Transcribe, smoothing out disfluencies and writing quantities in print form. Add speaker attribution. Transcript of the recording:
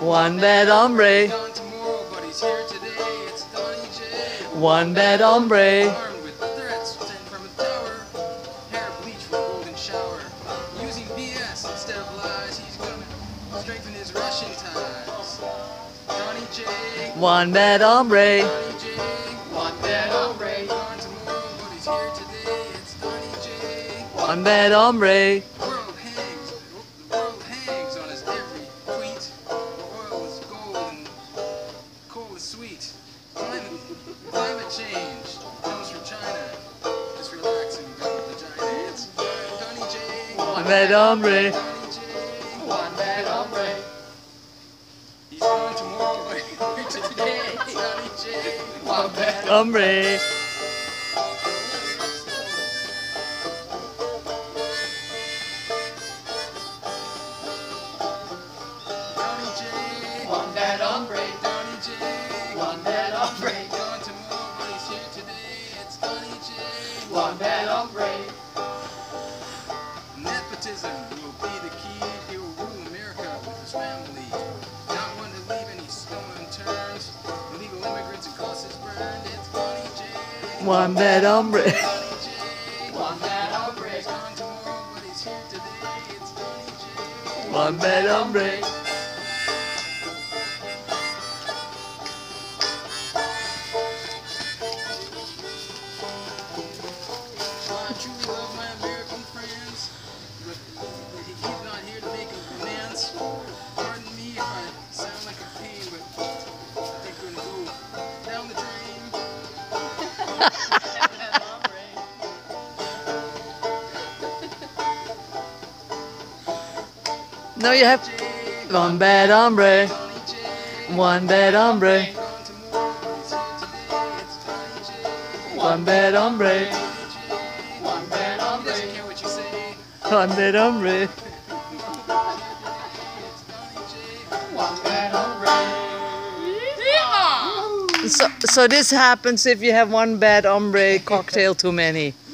Speaker 1: One bad hombre.
Speaker 2: Gone tomorrow, but he's here today. It's Donny J.
Speaker 1: One bad hombre.
Speaker 2: Armed with threats sent from a tower. Hair bleach for a golden shower. Using BS instead of lies, he's gonna strengthen his Russian ties. Donny J.
Speaker 1: One bad hombre.
Speaker 2: Donny J.
Speaker 3: One bad hombre.
Speaker 2: Gone tomorrow, but he's here today. It's Donny J.
Speaker 1: One bad hombre.
Speaker 2: The world hangs on his every tweet. Oil is gold and coal is sweet. Climate change comes from China. Just relax and grab a vagina. It's Donny J.
Speaker 1: One bad hombre.
Speaker 2: Donny J.
Speaker 3: One bad hombre.
Speaker 2: He's gone tomorrow, but he's here today. It's Donny J.
Speaker 3: One bad
Speaker 1: Hombre.
Speaker 2: Donny J.
Speaker 3: One bad hombre.
Speaker 2: Donny J.
Speaker 3: One bad hombre.
Speaker 2: Gone tomorrow, but he's here today. It's Donny J.
Speaker 3: One bad hombre.
Speaker 2: Nepotism will be the key. He will rule America with his family. Not one to leave any stone unturned. Illegal immigrants and causes burned. It's Donny J.
Speaker 1: One bad hombre.
Speaker 2: Donny J.
Speaker 3: One bad hombre.
Speaker 2: He's gone tomorrow, but he's here today. It's Donny J.
Speaker 1: One bad hombre.
Speaker 2: I truly love my American friends, but he's not here to make amends. Pardon me if I sound like a pain, but they're gonna go down the drain.
Speaker 1: No, you have one bad hombre.
Speaker 2: Donny J.
Speaker 1: One bad hombre.
Speaker 2: Gone tomorrow, but he's here today. It's Donny J.
Speaker 1: One bad hombre.
Speaker 3: One bad
Speaker 2: He
Speaker 3: hombre.
Speaker 2: doesn't care what you say.
Speaker 1: One bad hombre.
Speaker 2: It's Donny J.
Speaker 3: One bad hombre.
Speaker 1: So this happens if you have one bad hombre cocktail too many.